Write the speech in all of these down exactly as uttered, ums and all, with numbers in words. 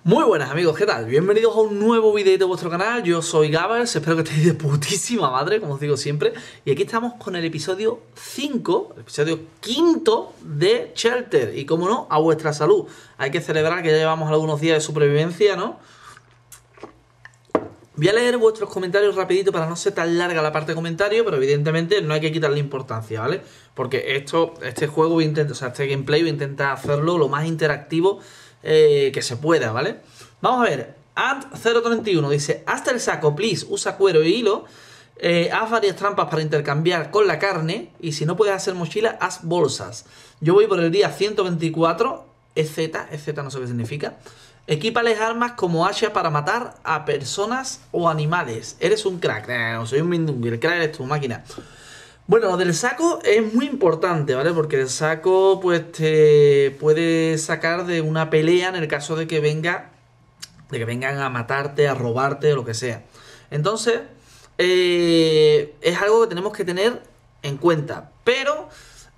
Muy buenas amigos, ¿qué tal? Bienvenidos a un nuevo vídeo de vuestro canal. Yo soy Gabers, espero que estéis de putísima madre, como os digo siempre. Y aquí estamos con el episodio cinco, el episodio quinto de Shelter. Y como no, a vuestra salud. Hay que celebrar que ya llevamos algunos días de supervivencia, ¿no? Voy a leer vuestros comentarios rapidito para no ser tan larga la parte de comentarios, pero evidentemente no hay que quitarle importancia, ¿vale? Porque esto, este juego, voy a intentar, o sea, este gameplay voy a intentar hacerlo lo más interactivo eh, que se pueda, ¿vale? Vamos a ver, Ant cero treinta y uno dice: hasta el saco, please, usa cuero y hilo, eh, haz varias trampas para intercambiar con la carne, y si no puedes hacer mochila, haz bolsas. Yo voy por el día ciento veinticuatro, E Z, E Z no sé qué significa. Equípales armas como hacha para matar a personas o animales. Eres un crack. Eh, no soy un mindungi, el crack eres tu máquina. Bueno, lo del saco es muy importante, ¿vale? Porque el saco pues te puede sacar de una pelea en el caso de que venga, de que vengan a matarte, a robarte o lo que sea. Entonces, eh, es algo que tenemos que tener en cuenta. Pero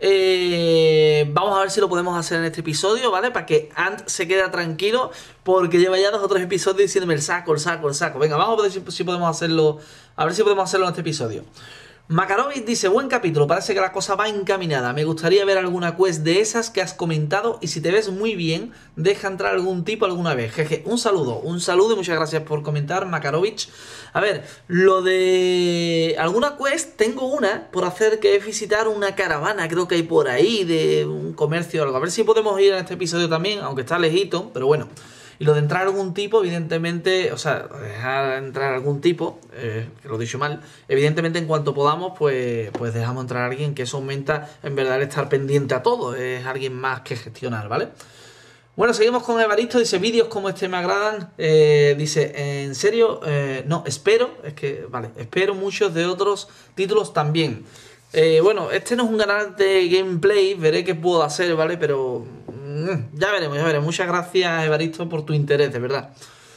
Eh, vamos a ver si lo podemos hacer en este episodio, ¿vale? Para que Ant se quede tranquilo, porque lleva ya dos o tres episodios diciéndome el saco, el saco, el saco. Venga, vamos a ver si, si podemos hacerlo. A ver si podemos hacerlo en este episodio. Makarovic dice: buen capítulo, parece que la cosa va encaminada. Me gustaría ver alguna quest de esas que has comentado, y si te ves muy bien, deja entrar algún tipo alguna vez. Jeje, un saludo, un saludo y muchas gracias por comentar, Makarovic. A ver, lo de alguna quest, tengo una por hacer, que es visitar una caravana, creo que hay por ahí, de un comercio o algo. A ver si podemos ir en este episodio también, aunque está lejito, pero bueno. Y lo de entrar algún tipo, evidentemente, o sea, dejar entrar algún tipo, eh, que lo he dicho mal, evidentemente en cuanto podamos, pues, pues dejamos entrar a alguien, que eso aumenta en verdad el estar pendiente a todo, es alguien más que gestionar, ¿vale? Bueno, seguimos con Evaristo, dice: vídeos como este me agradan, eh, dice: en serio, eh, no, espero, es que, vale, espero muchos de otros títulos también. Eh, bueno, este no es un canal de gameplay, veré qué puedo hacer, ¿vale? Pero mmm, ya veremos, ya veremos. Muchas gracias, Evaristo, por tu interés, de verdad.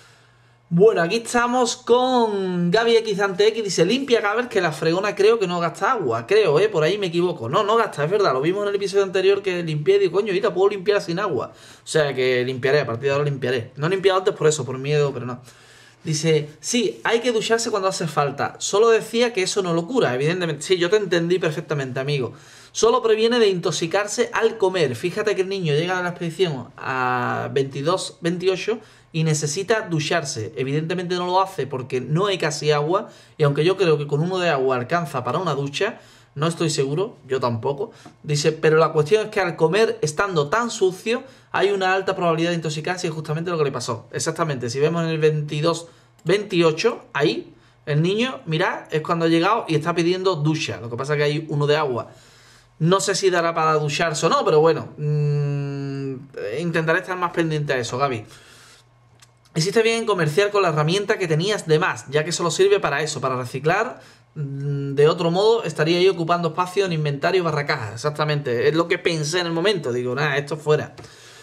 Bueno, aquí estamos con Gaby X ante X, dice: limpia, Gaber, que la fregona creo que no gasta agua. Creo, eh, por ahí me equivoco. No, no gasta, es verdad, lo vimos en el episodio anterior que limpié y digo: coño, ahorita puedo limpiar sin agua. O sea que limpiaré, a partir de ahora limpiaré. No he limpiado antes por eso, por miedo, pero no. Dice: sí, hay que ducharse cuando hace falta. Solo decía que eso no lo cura, evidentemente. Sí, yo te entendí perfectamente, amigo. Solo previene de intoxicarse al comer. Fíjate que el niño llega a la expedición a veintidós, veintiocho y necesita ducharse. Evidentemente no lo hace porque no hay casi agua. Y aunque yo creo que con uno de agua alcanza para una ducha, no estoy seguro, yo tampoco. Dice: pero la cuestión es que al comer, estando tan sucio, hay una alta probabilidad de intoxicarse, y es justamente lo que le pasó. Exactamente, si vemos en el veintidós, veintiocho, ahí, el niño, mirad, es cuando ha llegado y está pidiendo ducha. Lo que pasa es que hay uno de agua. No sé si dará para ducharse o no, pero bueno, mmm, intentaré estar más pendiente a eso, Gaby. Hiciste bien en comerciar con la herramienta que tenías de más, ya que solo sirve para eso, para reciclar. De otro modo, estaría ahí ocupando espacio en inventario barra caja. Exactamente, es lo que pensé en el momento. Digo, nada, esto fuera.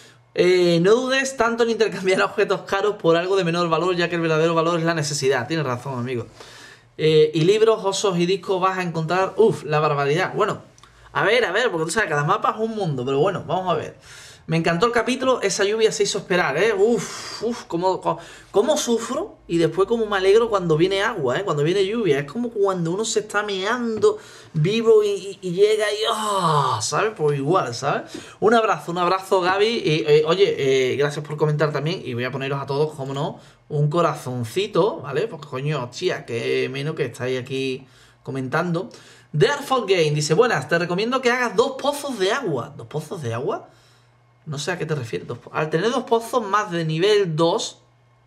Eh, no dudes tanto en intercambiar objetos caros por algo de menor valor, ya que el verdadero valor es la necesidad. Tienes razón, amigo. Eh, y libros, osos y discos vas a encontrar, uff, la barbaridad. Bueno, a ver, a ver, porque tú sabes, cada mapa es un mundo, pero bueno, vamos a ver. Me encantó el capítulo, esa lluvia se hizo esperar, ¿eh? Uf, uf, cómo, cómo, cómo sufro y después cómo me alegro cuando viene agua, ¿eh? Cuando viene lluvia. Es como cuando uno se está meando vivo y, y, y llega y... Oh, ¿sabes? Pues igual, ¿sabes? Un abrazo, un abrazo, Gaby. Y, eh, oye, eh, gracias por comentar también. Y voy a poneros a todos, como no, un corazoncito, ¿vale? Porque coño, hostia, que menos que estáis aquí comentando. The Artful Game dice: buenas, te recomiendo que hagas dos pozos de agua. ¿Dos pozos de agua? No sé a qué te refieres. Al tener dos pozos más de nivel dos,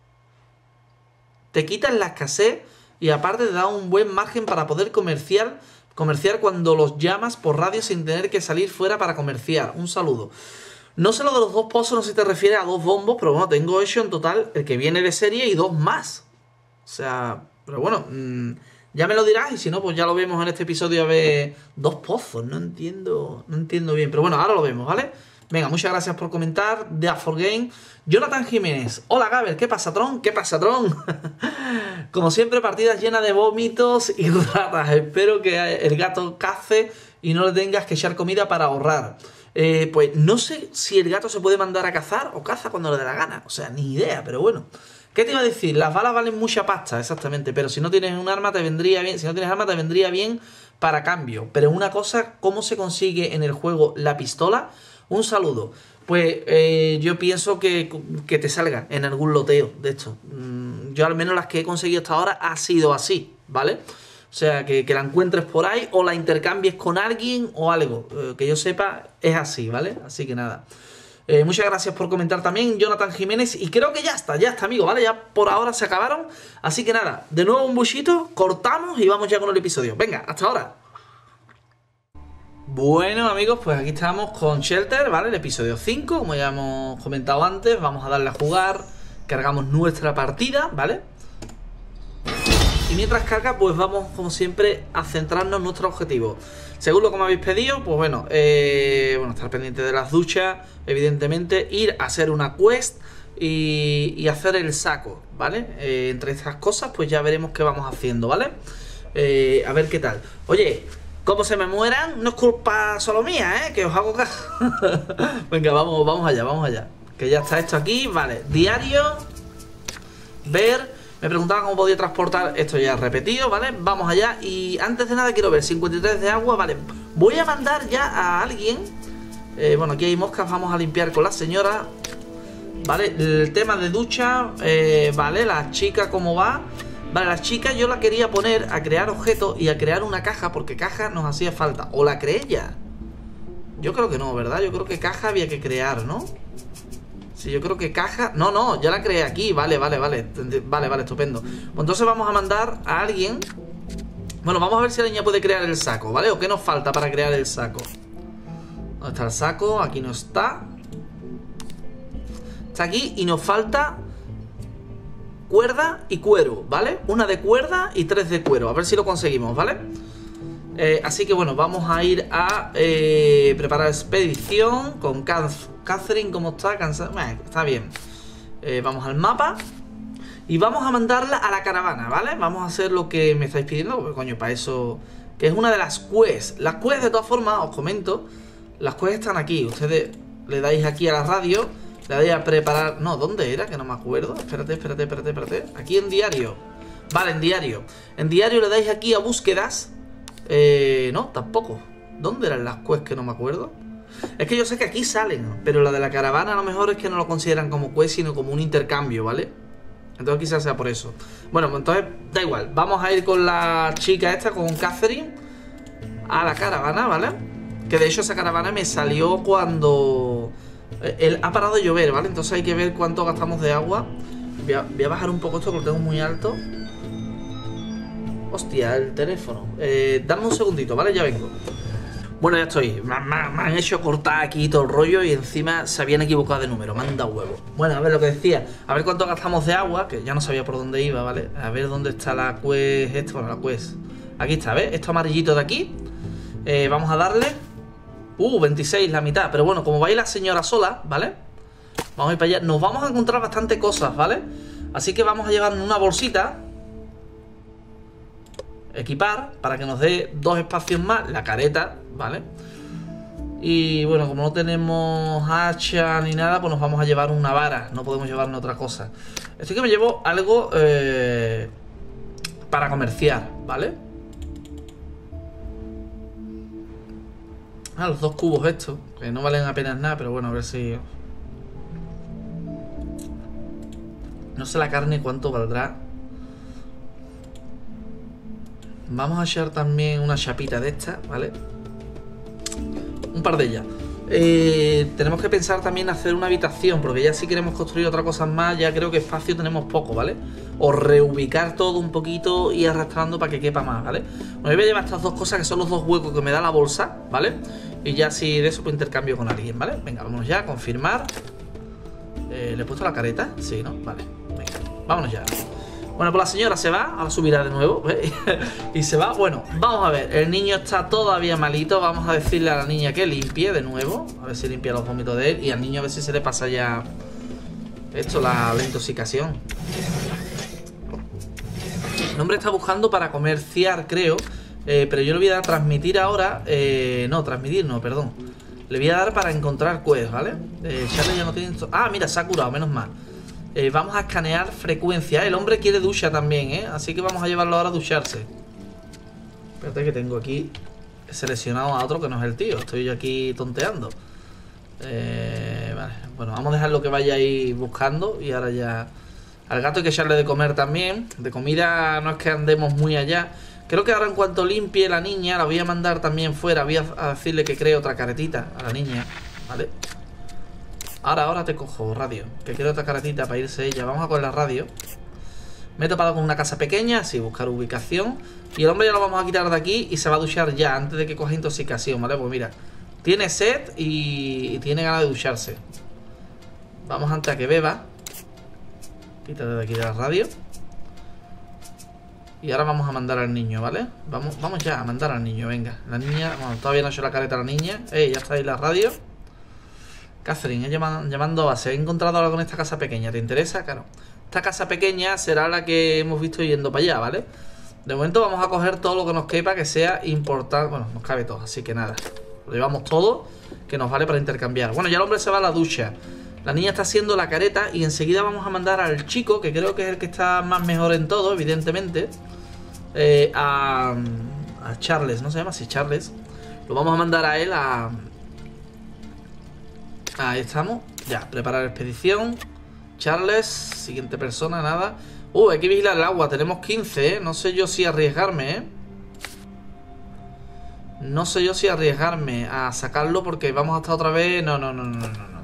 te quitan la escasez y aparte te da un buen margen para poder comerciar, comerciar cuando los llamas por radio sin tener que salir fuera para comerciar. Un saludo. No sé lo de los dos pozos, no sé si te refieres a dos bombos, pero bueno, tengo hecho en total el que viene de serie y dos más. O sea, pero bueno, mmm, ya me lo dirás, y si no, pues ya lo vemos en este episodio. A ver, dos pozos, no entiendo, no entiendo bien, pero bueno, ahora lo vemos, ¿vale? Venga, muchas gracias por comentar. The Artful Game. Jonathan Jiménez: hola, Gaber, ¿qué pasa, Tron? ¿Qué pasa, Tron? Como siempre, partidas llenas de vómitos y ratas. Espero que el gato cace y no le tengas que echar comida para ahorrar. Eh, pues no sé si el gato se puede mandar a cazar o caza cuando le dé la gana. O sea, ni idea, pero bueno. ¿Qué te iba a decir? Las balas valen mucha pasta, exactamente. Pero si no tienes un arma te vendría bien. Si no tienes arma te vendría bien para cambio. Pero una cosa, ¿cómo se consigue en el juego la pistola? Un saludo. Pues eh, yo pienso que, que te salga en algún loteo, de hecho. Yo al menos las que he conseguido hasta ahora ha sido así, ¿vale? O sea, que, que la encuentres por ahí o la intercambies con alguien o algo. Eh, que yo sepa, es así, ¿vale? Así que nada. Eh, muchas gracias por comentar también, Jonathan Jiménez. Y creo que ya está, ya está, amigo, ¿vale? Ya por ahora se acabaron. Así que nada, de nuevo un buchito, cortamos y vamos ya con el episodio. Venga, hasta ahora. Bueno, amigos, pues aquí estamos con Shelter, ¿vale? El episodio cinco, como ya hemos comentado antes. Vamos a darle a jugar. Cargamos nuestra partida, ¿vale? Y mientras carga, pues vamos, como siempre, a centrarnos en nuestro objetivo. Según lo que me habéis pedido, pues bueno, eh, bueno, estar pendiente de las duchas, evidentemente, ir a hacer una quest y, y hacer el saco, ¿vale? Eh, entre estas cosas, pues ya veremos qué vamos haciendo, ¿vale? Eh, a ver qué tal. Oye, como se me mueran, no es culpa solo mía, ¿eh? Que os hago caso. Venga, vamos, vamos allá, vamos allá. Que ya está esto aquí, vale. Diario, ver. Me preguntaban cómo podía transportar, esto ya repetido, ¿vale? Vamos allá y antes de nada quiero ver, cincuenta y tres de agua, vale. Voy a mandar ya a alguien, eh, bueno, aquí hay moscas, vamos a limpiar con la señora, ¿vale? El tema de ducha, eh, vale, la chica cómo va. Vale, la chica yo la quería poner a crear objetos y a crear una caja, porque caja nos hacía falta. ¿O la creé ya? Yo creo que no, ¿verdad? Yo creo que caja había que crear, ¿no? Sí, yo creo que caja... No, no, ya la creé aquí. Vale, vale, vale. Vale, vale, estupendo. Pues entonces vamos a mandar a alguien. Bueno, vamos a ver si la niña puede crear el saco, ¿vale? ¿O qué nos falta para crear el saco? ¿Dónde está el saco? Aquí no está. Está aquí y nos falta cuerda y cuero, ¿vale? Una de cuerda y tres de cuero. A ver si lo conseguimos, ¿vale? Eh, así que bueno, vamos a ir a eh, preparar expedición con Catherine. ¿Cómo está? Cansa eh, está bien. Eh, vamos al mapa y vamos a mandarla a la caravana, ¿vale? Vamos a hacer lo que me estáis pidiendo, porque coño, para eso... Que es una de las quests. Las quests, de todas formas, os comento, las quests están aquí. Ustedes le dais aquí a la radio, le dais a preparar... No, ¿dónde era? Que no me acuerdo. Espérate, espérate, espérate, espérate. Aquí en diario. Vale, en diario. En diario le dais aquí a búsquedas. Eh, no, tampoco. ¿Dónde eran las quests que no me acuerdo? Es que yo sé que aquí salen, pero la de la caravana a lo mejor es que no lo consideran como quest, sino como un intercambio, ¿vale? Entonces quizás sea por eso. Bueno, pues entonces da igual. Vamos a ir con la chica esta, con Catherine, a la caravana, ¿vale? Que de hecho esa caravana me salió cuando... Él ha parado de llover, ¿vale? Entonces hay que ver cuánto gastamos de agua. Voy a, voy a bajar un poco esto porque lo tengo muy alto. Hostia, el teléfono. Eh, dame un segundito, ¿vale? Ya vengo. Bueno, ya estoy. Me, me, me han hecho cortar aquí todo el rollo y encima se habían equivocado de número. Manda huevo. Bueno, a ver lo que decía. A ver cuánto gastamos de agua, que ya no sabía por dónde iba, ¿vale? A ver dónde está la quest. Esto, bueno, la quest. Aquí está, ¿ves? Esto amarillito de aquí. Eh, vamos a darle. Uh, veintiséis, la mitad. Pero bueno, como va a ir la señora sola, ¿vale? Vamos a ir para allá. Nos vamos a encontrar bastante cosas, ¿vale? Así que vamos a llevar una bolsita. Equipar, para que nos dé dos espacios más. La careta, ¿vale? Y bueno, como no tenemos hacha ni nada, pues nos vamos a llevar una vara. No podemos llevarnos otra cosa. Así que me llevo algo eh, para comerciar, ¿vale? Ah, los dos cubos estos, que no valen apenas nada, pero bueno, a ver si... No sé la carne cuánto valdrá. Vamos a echar también una chapita de esta, ¿vale? Un par de ellas. Eh, tenemos que pensar también hacer una habitación, porque ya si queremos construir otra cosa más, ya creo que espacio tenemos poco, ¿vale? O reubicar todo un poquito y arrastrando para que quepa más, ¿vale? Bueno, yo voy a llevar estas dos cosas que son los dos huecos que me da la bolsa, ¿vale? Y ya si de eso pues intercambio con alguien, ¿vale? Venga, vámonos ya a confirmar. eh, ¿Le he puesto la careta? Sí, ¿no? Vale, venga, vámonos ya. Bueno, pues la señora se va, ahora subirá de nuevo, ¿ves? Y se va. Bueno, vamos a ver, el niño está todavía malito. Vamos a decirle a la niña que limpie de nuevo. A ver si limpia los vómitos de él. Y al niño a ver si se le pasa ya esto, la, la intoxicación. El hombre está buscando para comerciar, creo, eh, pero yo le voy a transmitir ahora. eh, No, transmitir no, perdón. Le voy a dar para encontrar quest, ¿vale? Eh, Charlie ya no tiene... Ah, mira, se ha curado, menos mal. Eh, vamos a escanear frecuencia. El hombre quiere ducha también, ¿eh? Así que vamos a llevarlo ahora a ducharse. Espérate que tengo aquí seleccionado a otro que no es el tío. Estoy yo aquí tonteando. Eh, vale. Bueno, vamos a dejarlo que vaya ahí buscando. Y ahora ya... Al gato hay que echarle de comer también. De comida no es que andemos muy allá. Creo que ahora en cuanto limpie la niña, la voy a mandar también fuera. Voy a decirle que cree otra caretita a la niña, ¿vale? Ahora, ahora te cojo, radio. Que quiero otra caretita para irse ella. Vamos a con la radio. Me he topado con una casa pequeña, así, buscar ubicación. Y el hombre ya lo vamos a quitar de aquí y se va a duchar ya, antes de que coja intoxicación, ¿vale? Pues mira, tiene sed y, y tiene ganas de ducharse. Vamos antes a que beba. Quítate de aquí de la radio. Y ahora vamos a mandar al niño, ¿vale? Vamos, vamos ya a mandar al niño, venga. La niña, bueno, todavía no ha hecho la careta a la niña. Eh, ya está ahí la radio. Catherine, llaman, llamando a base. He encontrado algo con esta casa pequeña. ¿Te interesa? Claro. Esta casa pequeña será la que hemos visto yendo para allá, ¿vale? De momento vamos a coger todo lo que nos quepa que sea importante. Bueno, nos cabe todo, así que nada. Lo llevamos todo, que nos vale para intercambiar. Bueno, ya el hombre se va a la ducha. La niña está haciendo la careta y enseguida vamos a mandar al chico, que creo que es el que está más mejor en todo, evidentemente. Eh, a, a Charles, ¿no se llama así? Charles. Lo vamos a mandar a él a... Ahí estamos. Ya, preparar expedición. Charles, siguiente persona, nada. Uh, hay que vigilar el agua, tenemos quince, ¿eh? No sé yo si arriesgarme, ¿eh? No sé yo si arriesgarme a sacarlo porque vamos a estar otra vez... No, no, no, no, no, no.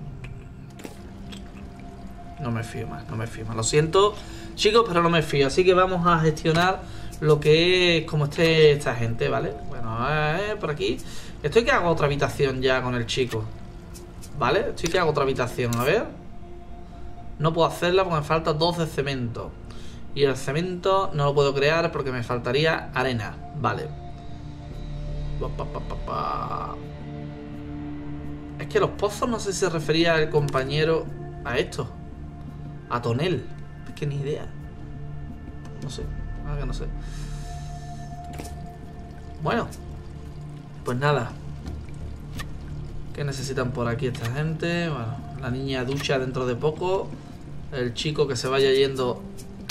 No me fío más, no me fío más. Lo siento, chicos, pero no me fío. Así que vamos a gestionar lo que es como esté esta gente, ¿vale? Bueno, eh, por aquí. Estoy que hago otra habitación ya con el chico, ¿vale? Estoy que hago otra habitación, a ver. No puedo hacerla porque me falta dos de cemento. Y el cemento no lo puedo crear porque me faltaría arena, vale. Pa, pa, pa, pa. Es que los pozos no sé si se refería el compañero a esto. A tonel. Es que ni idea. No sé. Ah, que no sé. Bueno. Pues nada. ¿Qué necesitan por aquí esta gente? Bueno, la niña ducha dentro de poco. El chico que se vaya yendo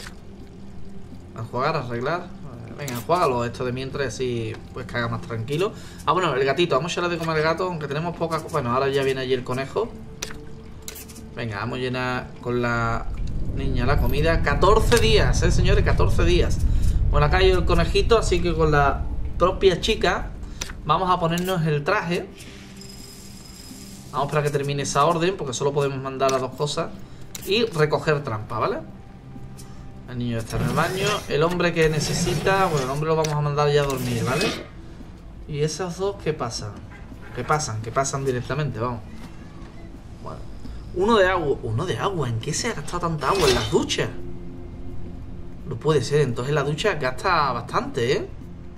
a jugar, a arreglar. Venga, juégalo esto de mientras, así pues que haga más tranquilo. Ah, bueno, el gatito. Vamos a echarle de comer al gato, aunque tenemos poca... Bueno, ahora ya viene allí el conejo. Venga, vamos a llenar con la niña la comida. catorce días, eh, señores, catorce días. Bueno, acá hay el conejito, así que con la propia chica vamos a ponernos el traje. Vamos para que termine esa orden, porque solo podemos mandar las dos cosas. Y recoger trampa, ¿vale? El niño está en el baño. El hombre que necesita... Bueno, el hombre lo vamos a mandar ya a dormir, ¿vale? Y esos dos, ¿qué pasan? ¿Qué pasan? ¿Qué pasan directamente? Vamos. Bueno. Uno de agua. ¿Uno de agua? ¿En qué se ha gastado tanta agua? ¿En las duchas? No puede ser. Entonces la ducha gasta bastante, ¿eh?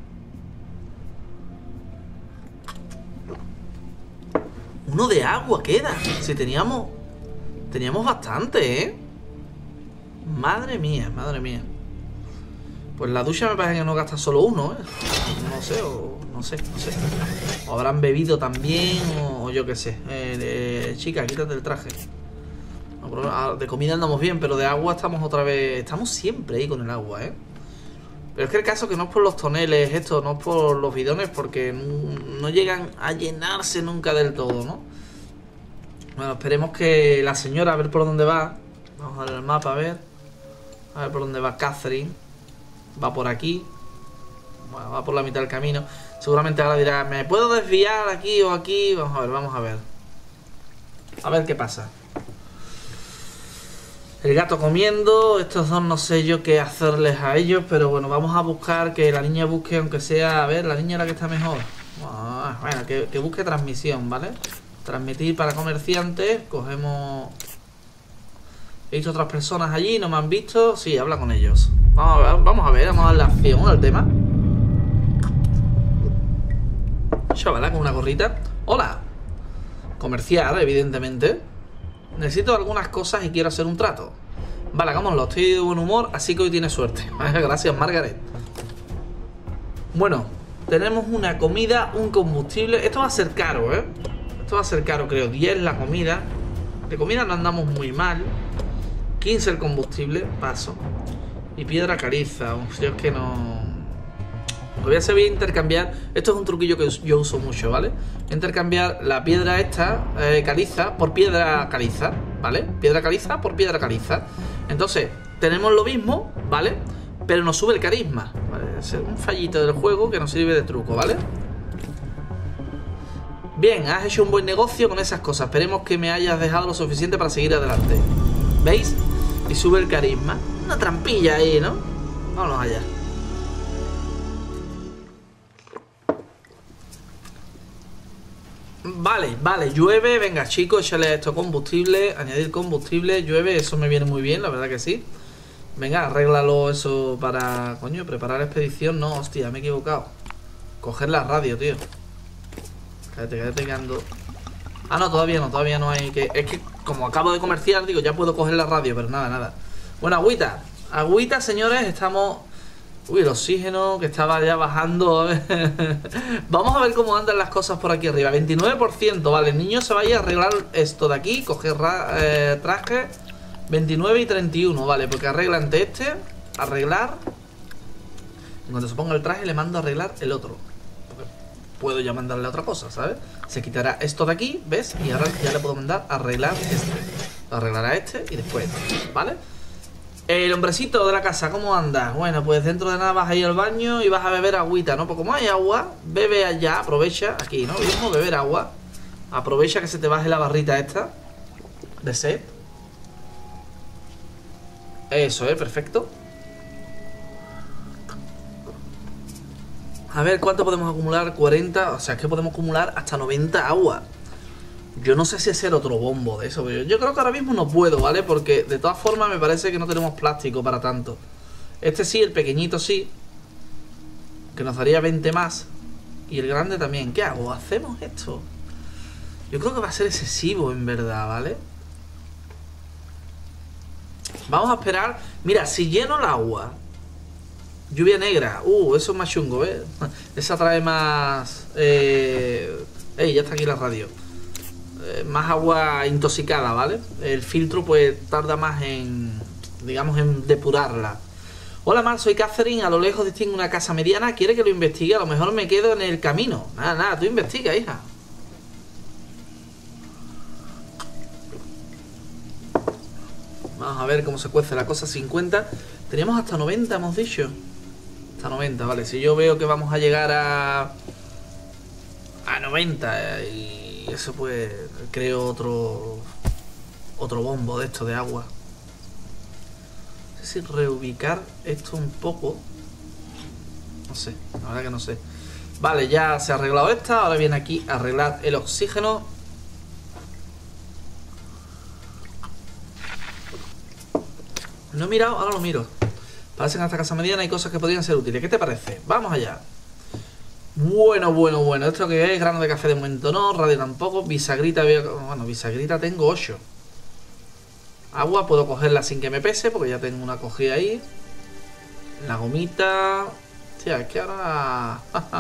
Uno de agua queda. Si teníamos... Teníamos bastante, ¿eh? Madre mía, madre mía. Pues la ducha me parece que no gasta solo uno, ¿eh? No sé, o... No sé, no sé. O habrán bebido también, o, o yo qué sé. Eh, eh, chica, quítate el traje. No, de comida andamos bien, pero de agua estamos otra vez... Estamos siempre ahí con el agua, ¿eh? Pero es que el caso que no es por los toneles esto, no es por los bidones, porque no, no llegan a llenarse nunca del todo, ¿no? Bueno, esperemos que la señora, a ver por dónde va. Vamos a ver el mapa, a ver. A ver por dónde va Catherine. Va por aquí. Bueno, va por la mitad del camino. Seguramente ahora dirá, ¿me puedo desviar aquí o aquí? Vamos a ver, vamos a ver. A ver qué pasa. El gato comiendo. Estos dos no sé yo qué hacerles a ellos, pero bueno, vamos a buscar que la niña busque, aunque sea... A ver, la niña es la que está mejor. Bueno, que, que busque transmisión, ¿vale? Transmitir para comerciantes. Cogemos... He visto otras personas allí, no me han visto. Sí, habla con ellos. Vamos a ver, vamos a ver, vamos a darle acción al tema. Chavala, con una gorrita. Hola. Comerciar, evidentemente. Necesito algunas cosas y quiero hacer un trato. Vale, hagámoslo, estoy de buen humor, así que hoy tiene suerte. Gracias, Margaret. Bueno, tenemos una comida, un combustible. Esto va a ser caro, ¿eh? Esto Esto va a ser caro, creo. diez la comida. De comida no andamos muy mal. quince el combustible, paso. Y piedra caliza. Uf, yo es que no... Lo voy a hacer, voy a intercambiar. Esto es un truquillo que yo uso mucho, ¿vale? Voy a intercambiar la piedra esta, eh, caliza, por piedra caliza, ¿vale? Piedra caliza por piedra caliza. Entonces, tenemos lo mismo, ¿vale? Pero nos sube el carisma, ¿vale? Es un fallito del juego que nos sirve de truco, ¿vale? Bien, has hecho un buen negocio con esas cosas. Esperemos que me hayas dejado lo suficiente para seguir adelante. ¿Veis? Y sube el carisma. Una trampilla ahí, ¿no? Vámonos allá. Vale, vale, llueve. Venga, chicos, échale esto combustible. Añadir combustible, llueve. Eso me viene muy bien, la verdad que sí. Venga, arréglalo eso para... Coño, preparar la expedición. No, hostia, me he equivocado. Coger la radio, tío. Cállate, cállate que ando... Ah, no, todavía no, todavía no hay que... Es que como acabo de comerciar, digo, ya puedo coger la radio, pero nada, nada. Bueno, agüita. Agüita, señores, estamos... Uy, el oxígeno que estaba ya bajando. Vamos a ver cómo andan las cosas por aquí arriba. veintinueve por ciento, vale. El niño se vaya a arreglar esto de aquí. Coger eh, traje. veintinueve y treinta y uno, vale. Porque arregla ante este. Arreglar. En cuanto se ponga el traje le mando a arreglar el otro. Porque puedo ya mandarle otra cosa, ¿sabes? Se quitará esto de aquí, ¿ves? Y ahora ya le puedo mandar a arreglar este. Arreglará este y después este, ¿vale? El hombrecito de la casa, ¿cómo andas? Bueno, pues dentro de nada vas a ir al baño y vas a beber agüita, ¿no? Pues como hay agua, bebe allá, aprovecha. Aquí, ¿no? Mismo beber agua. Aprovecha que se te baje la barrita esta de sed. Eso, ¿eh? Perfecto. A ver, ¿cuánto podemos acumular? cuarenta, o sea, es que podemos acumular hasta noventa agua. Yo no sé si hacer otro bombo de eso, pero yo creo que ahora mismo no puedo, ¿vale? Porque de todas formas me parece que no tenemos plástico para tanto. Este sí, el pequeñito sí, que nos daría veinte más. Y el grande también. ¿Qué hago? ¿Hacemos esto? Yo creo que va a ser excesivo, en verdad, ¿vale? Vamos a esperar. Mira, si lleno el agua. Lluvia negra. Uh, eso es más chungo, ¿eh? Esa trae más... Eh... Ey, ya está aquí la radio. Eh, más agua intoxicada, ¿vale? El filtro pues tarda más en... digamos, en depurarla. Hola Mar, soy Catherine. A lo lejos distingo una casa mediana. ¿Quiere que lo investigue? A lo mejor me quedo en el camino. Nada, nada, tú investiga, hija. Vamos a ver cómo se cuece la cosa. cincuenta. Teníamos hasta noventa, hemos dicho. Hasta noventa, vale. Si yo veo que vamos a llegar a... a noventa y eso pues creo otro... otro bombo de esto de agua. No sé si reubicar esto un poco. No sé, la verdad que no sé. Vale, ya se ha arreglado esta. Ahora viene aquí a arreglar el oxígeno. No he mirado, ahora lo miro. Parece que en esta casa mediana hay cosas que podrían ser útiles. ¿Qué te parece? Vamos allá. Bueno, bueno, bueno. ¿Esto qué es? Grano de café de momento no. Radio tampoco. Bisagrita, bueno, bisagrita tengo ocho. Agua puedo cogerla sin que me pese porque ya tengo una cogida ahí. La gomita. Hostia, es que ahora...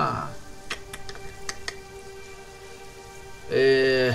eh...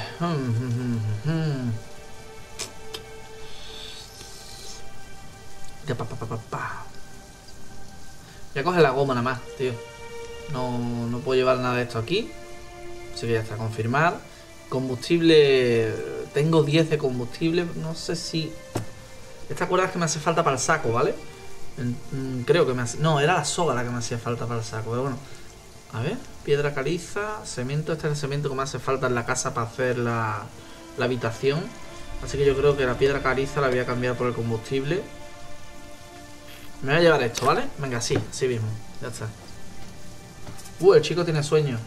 Ya, pa, pa, pa, pa, pa. Voy a coger la goma nada más, tío. No, no puedo llevar nada de esto aquí. Así que ya está, confirmar. Combustible. Tengo diez de combustible. No sé si... Esta cuerda es que me hace falta para el saco, ¿vale? Creo que me hace... No, era la soga la que me hacía falta para el saco. Pero bueno. A ver. Piedra caliza. Cemento. Este es el cemento que me hace falta en la casa para hacer la, la habitación. Así que yo creo que la piedra caliza la voy a cambiar por el combustible. Me voy a llevar esto, ¿vale? Venga, sí, así mismo. Ya está. Uh, el chico tiene sueño.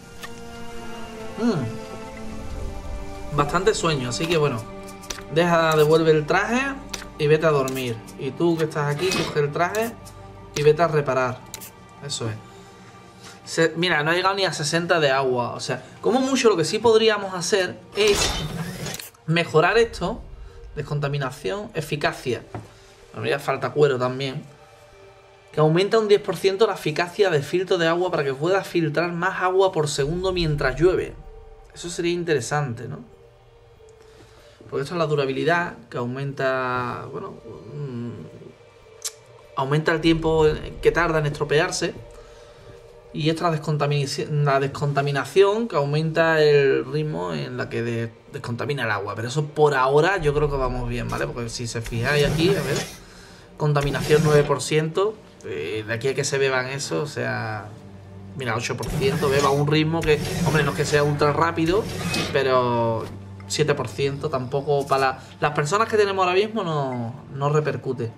Mm. Bastante sueño, así que bueno. Deja, devuelve el traje y vete a dormir. Y tú que estás aquí, coge el traje y vete a reparar. Eso es. Se, mira, no ha llegado ni a sesenta de agua. O sea, como mucho lo que sí podríamos hacer es mejorar esto. Descontaminación, eficacia. Bueno, ya falta cuero también. Que aumenta un diez por ciento la eficacia de filtro de agua para que pueda filtrar más agua por segundo mientras llueve. Eso sería interesante, ¿no? Porque esto es la durabilidad, que aumenta, bueno, mmm, aumenta el tiempo que tarda en estropearse. Y esta es la descontaminación, la descontaminación, que aumenta el ritmo en la que de, descontamina el agua. Pero eso por ahora yo creo que vamos bien, ¿vale? Porque si se fijáis aquí, a ver, contaminación nueve por ciento, eh, de aquí a que se beban eso, o sea, mira, ocho por ciento, beba a un ritmo que, hombre, no es que sea ultra rápido, pero siete por ciento tampoco para la, las personas que tenemos ahora mismo no, no repercute.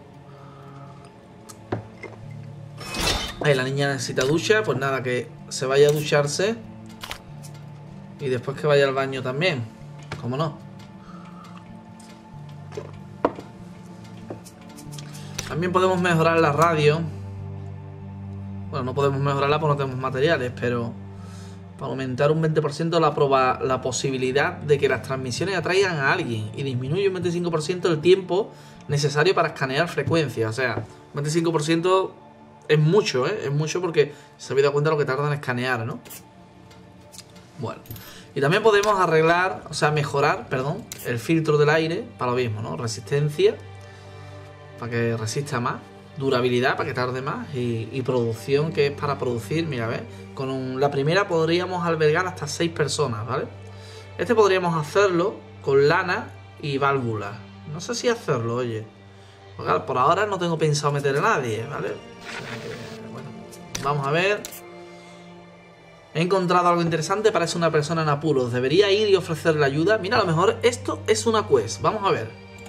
Ahí la niña necesita ducha, pues nada, que se vaya a ducharse y después que vaya al baño también, ¿cómo no? También podemos mejorar la radio. Bueno, no podemos mejorarla porque no tenemos materiales, pero para aumentar un veinte por ciento la, proba la posibilidad de que las transmisiones atraigan a alguien y disminuye un veinticinco por ciento el tiempo necesario para escanear frecuencias. O sea, un veinticinco por ciento es mucho, ¿eh? Es mucho porque se habéis dado cuenta de lo que tarda en escanear, ¿no? Bueno. Y también podemos arreglar, o sea, mejorar, perdón, el filtro del aire para lo mismo, ¿no? Resistencia, para que resista más. Durabilidad, para que tarde más. Y, y producción, que es para producir, mira, ¿ves? Con un, la primera podríamos albergar hasta seis personas, ¿vale? Este podríamos hacerlo con lana y válvula. No sé si hacerlo, oye. Porque, por ahora no tengo pensado meter a nadie, ¿vale? Bueno, vamos a ver. He encontrado algo interesante. Parece una persona en apuros. Debería ir y ofrecerle ayuda. Mira, a lo mejor esto es una quest. Vamos a ver.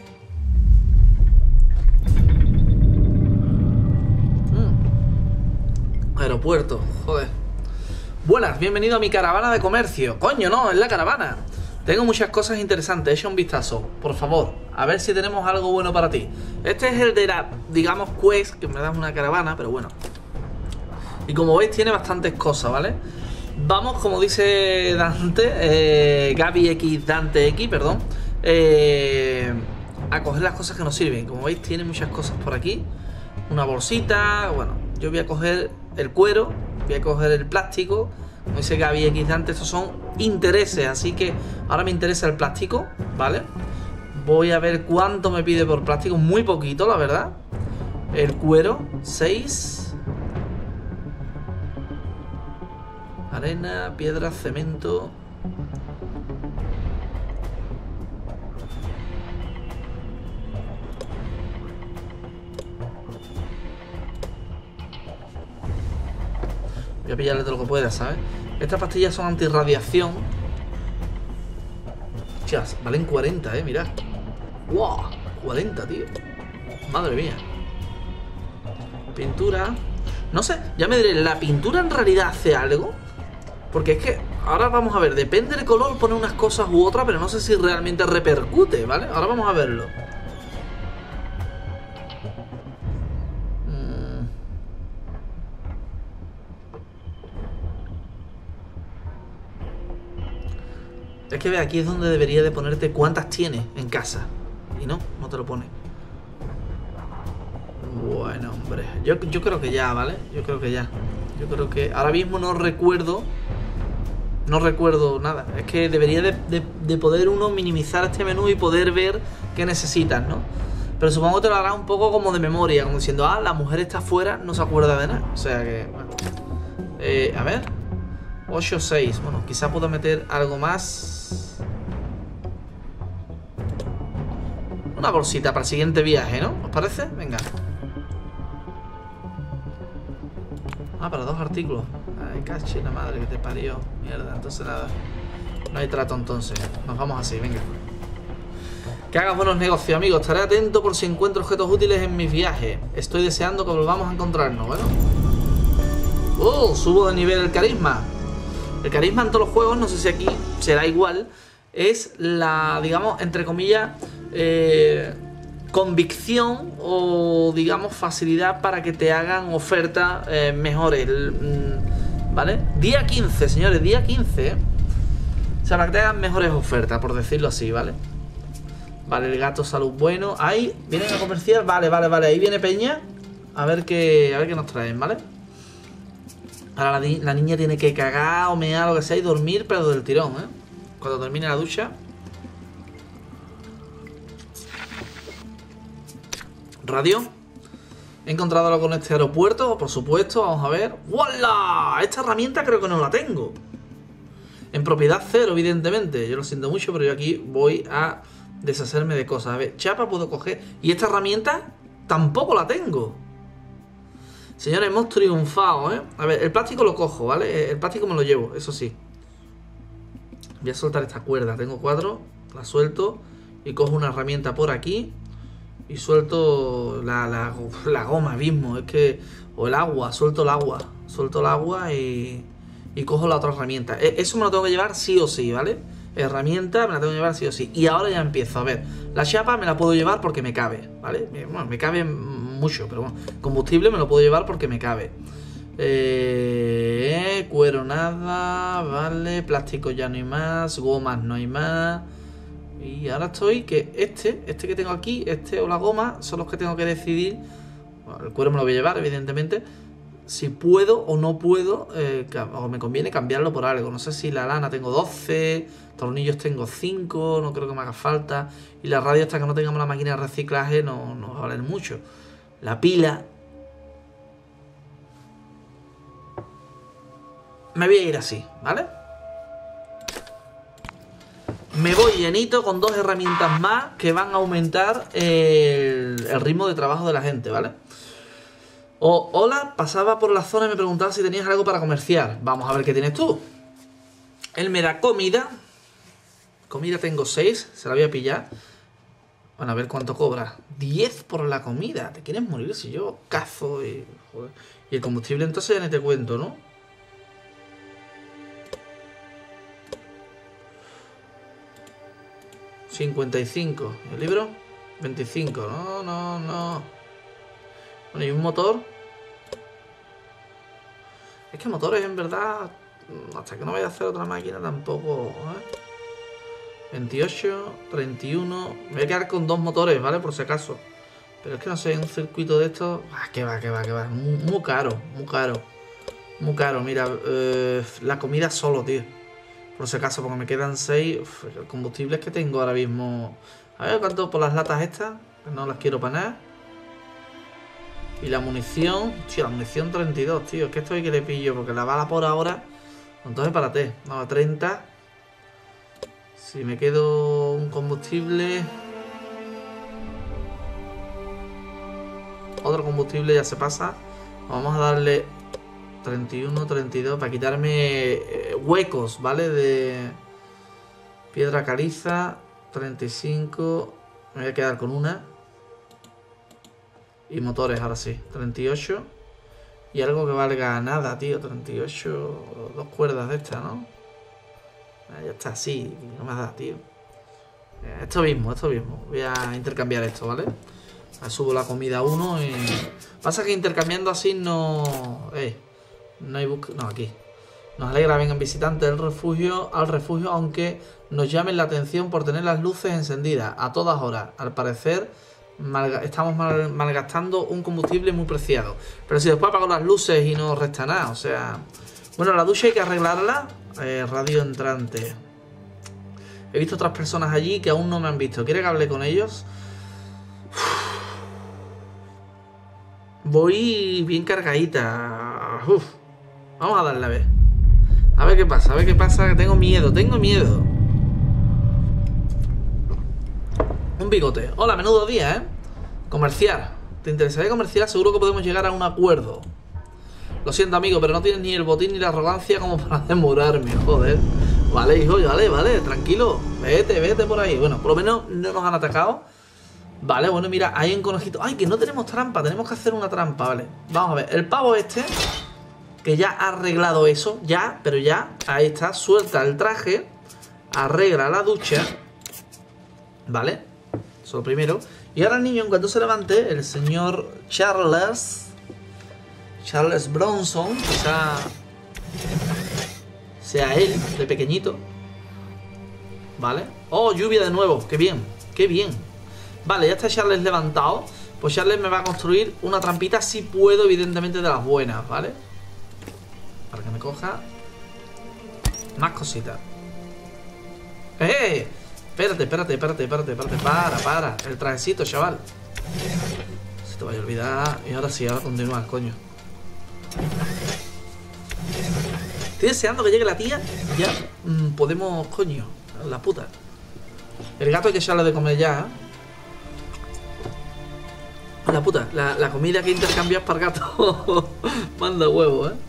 Mm. Aeropuerto, joder. Buenas, bienvenido a mi caravana de comercio. Coño, no, es la caravana. Tengo muchas cosas interesantes, echa un vistazo, por favor, a ver si tenemos algo bueno para ti. Este es el de la, digamos, quest, que me da una caravana, pero bueno. Y como veis tiene bastantes cosas, ¿vale? Vamos, como dice Dante, eh, Gaby X, Dante X, perdón, eh, a coger las cosas que nos sirven. Como veis tiene muchas cosas por aquí. Una bolsita, bueno, yo voy a coger el cuero, voy a coger el plástico. Como dice Gaby X Dante, estos son intereses, así que ahora me interesa el plástico, ¿vale? Voy a ver cuánto me pide por plástico, muy poquito, la verdad. El cuero, seis. Arena, piedra, cemento. Voy a pillarle todo lo que pueda, ¿sabes? Estas pastillas son antirradiación. Chas, valen cuarenta, eh, mirad. ¡Wow! cuarenta, tío. Madre mía. Pintura. No sé, ya me diré, ¿la pintura en realidad hace algo? Porque es que ahora vamos a ver, depende del color, pone unas cosas u otras, pero no sé si realmente repercute, ¿vale? Ahora vamos a verlo. Es que ve, aquí es donde debería de ponerte cuántas tienes en casa. Y no, no te lo pone. Bueno, hombre. Yo, yo creo que ya, ¿vale? Yo creo que ya. Yo creo que... Ahora mismo no recuerdo... No recuerdo nada. Es que debería de, de, de poder uno minimizar este menú y poder ver qué necesitas, ¿no? Pero supongo que te lo hará un poco como de memoria. Como diciendo, ah, la mujer está afuera, no se acuerda de nada. O sea que... Bueno. Eh, a ver... ocho seis. Bueno, quizá pueda meter algo más. Una bolsita para el siguiente viaje, ¿no? ¿Os parece? Venga. Ah, para dos artículos. Ay, caché la madre que te parió. Mierda, entonces nada. No hay trato entonces. Nos vamos así, venga. Que hagas buenos negocios, amigos. Estaré atento por si encuentro objetos útiles en mis viajes. Estoy deseando que volvamos a encontrarnos, ¿bueno? ¡Oh! Subo de nivel el carisma. El carisma en todos los juegos, no sé si aquí será igual, es la, digamos, entre comillas, eh, convicción o, digamos, facilidad para que te hagan ofertas eh, mejores, ¿vale? Día quince, señores, día quince, ¿eh? O sea, para que te hagan mejores ofertas, por decirlo así, ¿vale? Vale, el gato salud bueno. Ahí, ¿vienen a comerciar? Vale, vale, vale, ahí viene Peña. A ver qué, a ver qué nos traen, ¿vale? Ahora la, la niña tiene que cagar o mear, lo que sea, y dormir, pero del tirón, ¿eh? Cuando termine la ducha. Radio. He encontrado algo con este aeropuerto, por supuesto. Vamos a ver. ¡Wala! Esta herramienta creo que no la tengo. En propiedad cero, evidentemente. Yo lo siento mucho, pero yo aquí voy a deshacerme de cosas. A ver, chapa puedo coger. Y esta herramienta tampoco la tengo. Señores, hemos triunfado, ¿eh? A ver, el plástico lo cojo, ¿vale? El plástico me lo llevo, eso sí. Voy a soltar esta cuerda. Tengo cuatro. La suelto. Y cojo una herramienta por aquí. Y suelto la, la, la goma mismo. Es que... O el agua. Suelto el agua. Suelto el agua y... Y cojo la otra herramienta. Eso me lo tengo que llevar sí o sí, ¿vale? Herramienta me la tengo que llevar sí o sí. Y ahora ya empiezo. A ver. La chapa me la puedo llevar porque me cabe, ¿vale? Bueno, me cabe mucho, pero bueno. Combustible me lo puedo llevar porque me cabe. Eh, cuero nada, vale. Plástico ya no hay más. Gomas no hay más. Y ahora estoy que este, este que tengo aquí, este o la goma, son los que tengo que decidir. Bueno, el cuero me lo voy a llevar, evidentemente. Si puedo o no puedo, eh, o me conviene cambiarlo por algo. No sé si la lana tengo doce, tornillos tengo cinco, no creo que me haga falta. Y la radio, hasta que no tengamos la máquina de reciclaje, no, no va a valer mucho. La pila. Me voy a ir así, ¿vale? Me voy llenito con dos herramientas más que van a aumentar el, el ritmo de trabajo de la gente, ¿vale? O, hola, pasaba por la zona y me preguntaba si tenías algo para comerciar. Vamos a ver qué tienes tú. Él me da comida. Comida tengo seis, se la voy a pillar. Bueno, a ver cuánto cobra. diez por la comida. ¿Te quieres morir si yo cazo y... Joder. Y el combustible entonces ya ni te cuento, ¿no? cincuenta y cinco. ¿El libro? veinticinco. No, no, no. Bueno, ¿y un motor? Es que motores, en verdad, hasta que no vaya a hacer otra máquina tampoco, ¿eh? veintiocho, treinta y uno. Me voy a quedar con dos motores, ¿vale? Por si acaso. Pero es que no sé, un circuito de estos... Ah, que va, que va, que va. Muy, muy caro, muy caro. Muy caro, mira. Eh, la comida solo, tío. Por si acaso, porque me quedan seis. Uf, el combustible es que tengo ahora mismo... A ver cuánto por las latas estas. Que no las quiero para nada. Y la munición... Tío, la munición treinta y dos, tío. Es que esto hay que le pillo. Porque la bala por ahora... Entonces, párate. No, treinta. Si me quedo un combustible... Otro combustible ya se pasa. Vamos a darle... treinta y uno, treinta y dos. Para quitarme eh, huecos, ¿vale? De... Piedra caliza. treinta y cinco. Me voy a quedar con una. Y motores, ahora sí. treinta y ocho. Y algo que valga nada, tío. treinta y ocho. Dos cuerdas de estas, ¿no? Ah, ya está, sí. No me da, tío. Esto mismo, esto mismo. Voy a intercambiar esto, ¿vale? Subo la comida a uno y... Pasa que intercambiando así no... Eh, no hay busca... No, aquí. Nos alegra vengan visitantes del refugio, al refugio, aunque nos llamen la atención por tener las luces encendidas a todas horas. Al parecer... Malga estamos mal malgastando un combustible muy preciado. Pero si después apago las luces y no resta nada, o sea... Bueno, la ducha hay que arreglarla. Eh, radio entrante. He visto otras personas allí que aún no me han visto. ¿Quiere que hable con ellos? Voy bien cargadita. Uf. Vamos a darle a ver. A ver qué pasa, a ver qué pasa. Que tengo miedo, tengo miedo. Un bigote. Hola, menudo día, ¿eh? Comerciar. ¿Te interesaría comerciar? Seguro que podemos llegar a un acuerdo. Lo siento, amigo, pero no tienes ni el botín ni la arrogancia como para demorarme, joder. Vale, hijo, vale, vale, tranquilo. Vete, vete por ahí. Bueno, por lo menos no nos han atacado. Vale, bueno, mira, hay un conejito. Ay, que no tenemos trampa, tenemos que hacer una trampa, vale. Vamos a ver, el pavo este, que ya ha arreglado eso, ya, pero ya, ahí está, suelta el traje, arregla la ducha. Vale, eso lo primero. Y ahora el niño, en cuanto se levante, el señor Charles, Charles Bronson, quizá sea él, de pequeñito. Vale. Oh, lluvia de nuevo, qué bien, qué bien. Vale, ya está Charles levantado. Pues Charles me va a construir una trampita, si puedo, evidentemente de las buenas, ¿vale? Para que me coja más cositas. ¡Eh! Espérate, espérate, espérate, espérate, espérate. Para, para. El trajecito, chaval. Se te vaya a olvidar. Y ahora sí, ahora continúa, coño. Estoy deseando que llegue la tía. Ya mmm, podemos, coño. La puta. El gato hay que echarle de comer ya, ¿eh? La puta, la, la comida que intercambias para el gato. Manda huevo, ¿eh?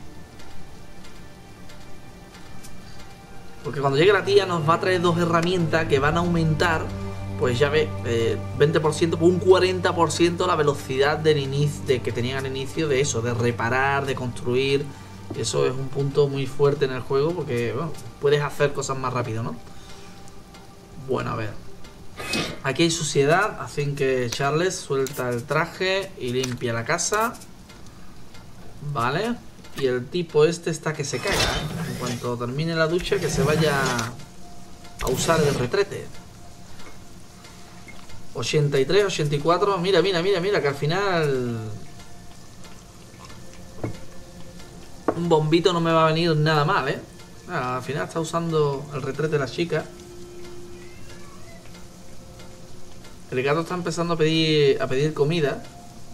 Porque cuando llegue la tía nos va a traer dos herramientas que van a aumentar, pues ya ves, eh, veinte por ciento, un cuarenta por ciento la velocidad del inicio, de que tenían al inicio de eso, de reparar, de construir. Eso es un punto muy fuerte en el juego porque, bueno, puedes hacer cosas más rápido, ¿no? Bueno, a ver. Aquí hay suciedad, así que Charles suelta el traje y limpia la casa. Vale. Y el tipo este está que se caiga, ¿eh? En cuanto termine la ducha, que se vaya a usar el retrete. ochenta y tres, ochenta y cuatro. Mira, mira, mira, mira, que al final un bombito no me va a venir nada mal, ¿eh? Ah, al final está usando el retrete de la chica. El gato está empezando a pedir, a pedir comida.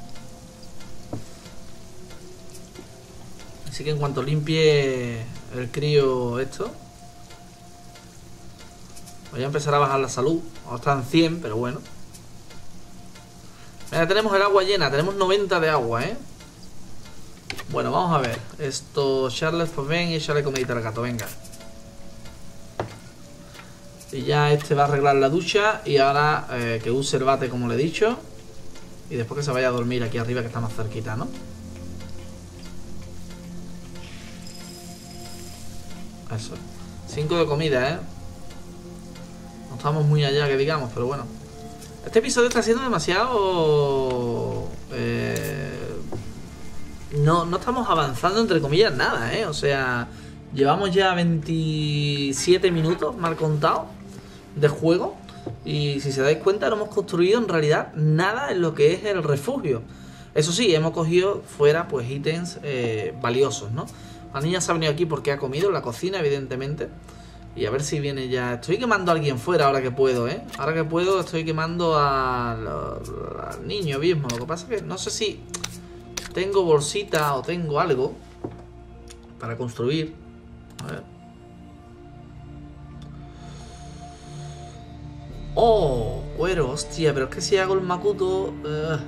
Así que en cuanto limpie el crío esto, voy a empezar a bajar la salud. Ahora está en cien, pero bueno. Mira, tenemos el agua llena. Tenemos noventa de agua, ¿eh? Bueno, vamos a ver. Esto, Charles, pues ven y échale comidita al gato, venga. Y ya este va a arreglar la ducha. Y ahora eh, que use el bate, como le he dicho. Y después que se vaya a dormir aquí arriba, que está más cerquita, ¿no? Eso. cinco de comida, ¿eh? No estamos muy allá, que digamos, pero bueno. Este episodio está siendo demasiado... Eh, no, no estamos avanzando, entre comillas, nada, ¿eh? O sea, llevamos ya veintisiete minutos, mal contado, de juego. Y si se dais cuenta, no hemos construido en realidad nada en lo que es el refugio. Eso sí, hemos cogido fuera, pues, ítems eh, valiosos, ¿no? La niña se ha venido aquí porque ha comido en la cocina, evidentemente. Y a ver si viene ya... Estoy quemando a alguien fuera ahora que puedo, ¿eh? Ahora que puedo estoy quemando al, al niño mismo. Lo que pasa es que no sé si tengo bolsita o tengo algo para construir. A ver. ¡Oh! Cuero, hostia. Pero es que si hago el Makuto... Uh...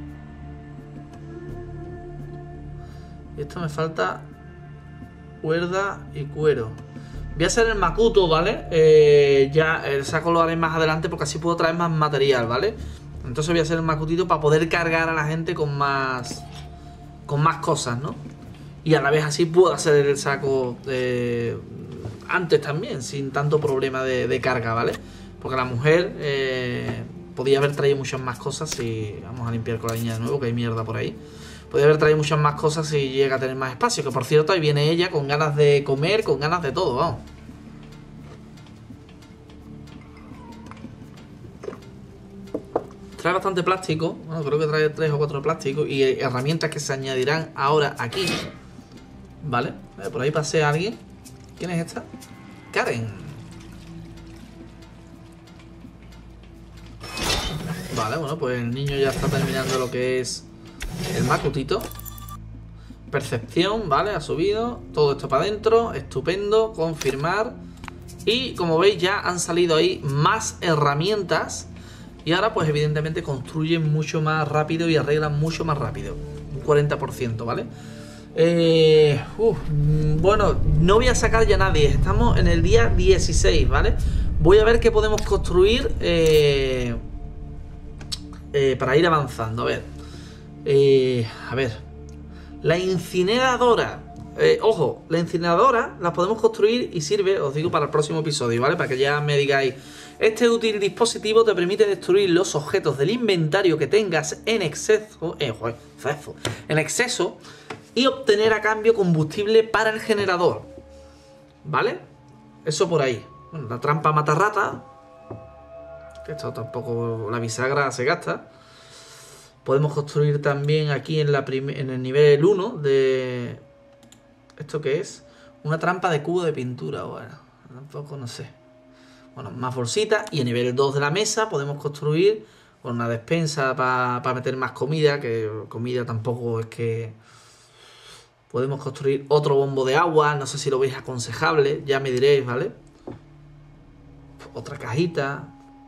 Esto me falta... Cuerda y cuero. Voy a hacer el Makuto, ¿vale? Eh, ya el saco lo haré más adelante porque así puedo traer más material, ¿vale? Entonces voy a hacer el Makutito para poder cargar a la gente con más... Con más cosas, ¿no? Y a la vez así puedo hacer el saco eh, antes también, sin tanto problema de, de carga, ¿vale? Porque la mujer eh, podía haber traído muchas más cosas y... Vamos a limpiar con la niña de nuevo, que hay mierda por ahí. Podría haber traído muchas más cosas si llega a tener más espacio. Que por cierto, ahí viene ella con ganas de comer, con ganas de todo, vamos. Trae bastante plástico. Bueno, creo que trae tres o cuatro plásticos. Y herramientas que se añadirán ahora aquí. Vale, por ahí pasea alguien. ¿Quién es esta? Karen. Vale, bueno, pues el niño ya está terminando lo que es... El Makutito. Percepción, vale, ha subido. Todo esto para adentro, estupendo. Confirmar. Y como veis ya han salido ahí más herramientas. Y ahora pues evidentemente construyen mucho más rápido y arreglan mucho más rápido. Un cuarenta por ciento, ¿vale? Eh, uf, bueno, no voy a sacar ya a nadie. Estamos en el día dieciséis, ¿vale? Voy a ver qué podemos construir eh, eh, para ir avanzando. A ver. Eh, a ver, la incineradora, eh, ojo, la incineradora la podemos construir y sirve, os digo, para el próximo episodio, ¿vale? Para que ya me digáis, este útil dispositivo te permite destruir los objetos del inventario que tengas en exceso, eh, joder, exceso, en exceso y obtener a cambio combustible para el generador, ¿vale? Eso por ahí. Bueno, la trampa mata rata, que esto tampoco, la bisagra se gasta. Podemos construir también aquí en, la en el nivel uno de... ¿Esto qué es? Una trampa de cubo de pintura. Bueno, tampoco no sé. Bueno, más bolsitas. Y a nivel dos de la mesa podemos construir con una despensa para pa meter más comida, que comida tampoco es que... Podemos construir otro bombo de agua, no sé si lo veis aconsejable, ya me diréis, ¿vale? Otra cajita.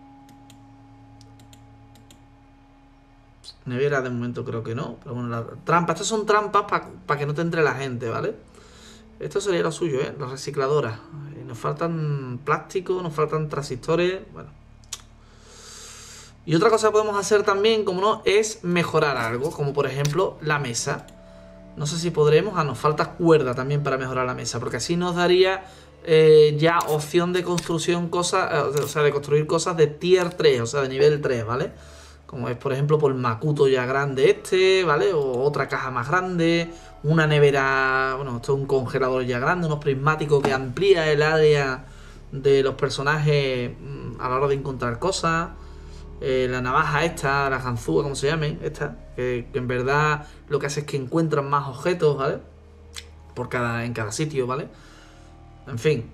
Nevera de momento creo que no, pero bueno, las trampas, estas son trampas para pa que no te entre la gente, ¿vale? Esto sería lo suyo, ¿eh? Las recicladoras. Nos faltan plástico, nos faltan transistores, bueno. Y otra cosa que podemos hacer también, como no, es mejorar algo, como por ejemplo la mesa. No sé si podremos, ah, nos falta cuerda también para mejorar la mesa, porque así nos daría eh, ya opción de construcción, cosas, eh, o sea, de construir cosas de tier tres, o sea, de nivel tres, ¿vale? Como es, por ejemplo, por el Makuto ya grande este, ¿vale? O otra caja más grande, una nevera, bueno, esto es un congelador ya grande, unos prismáticos que amplía el área de los personajes mmm, a la hora de encontrar cosas. Eh, la navaja esta, la ganzúa, como se llame, esta, que, que en verdad lo que hace es que encuentran más objetos, ¿vale? Por cada, en cada sitio, ¿vale? En fin.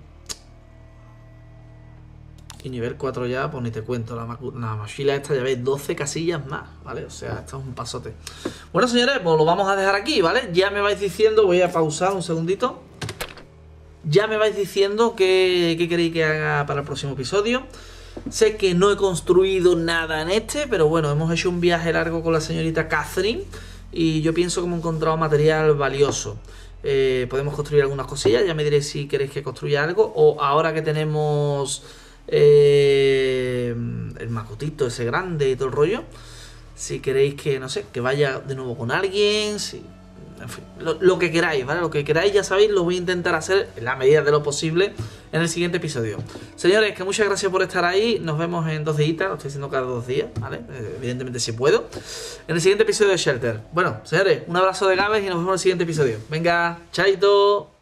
Y nivel cuatro ya, pues ni te cuento, la, la mochila esta ya veis, doce casillas más, ¿vale? O sea, esto es un pasote. Bueno, señores, pues lo vamos a dejar aquí, ¿vale? Ya me vais diciendo, voy a pausar un segundito. Ya me vais diciendo qué, qué queréis que haga para el próximo episodio. Sé que no he construido nada en este, pero bueno, hemos hecho un viaje largo con la señorita Catherine y yo pienso que hemos encontrado material valioso. Eh, podemos construir algunas cosillas, ya me diréis si queréis que construya algo, o ahora que tenemos eh, el macotito ese grande y todo el rollo, si queréis que, no sé, que vaya de nuevo con alguien, si... En fin, lo, lo que queráis, ¿vale? Lo que queráis, ya sabéis, lo voy a intentar hacer en la medida de lo posible en el siguiente episodio. Señores, que muchas gracias por estar ahí. Nos vemos en dos días, lo estoy haciendo cada dos días, ¿vale? Eh, evidentemente si puedo. En el siguiente episodio de Shelter. Bueno, señores, un abrazo de Gaves y nos vemos en el siguiente episodio. Venga, chaito.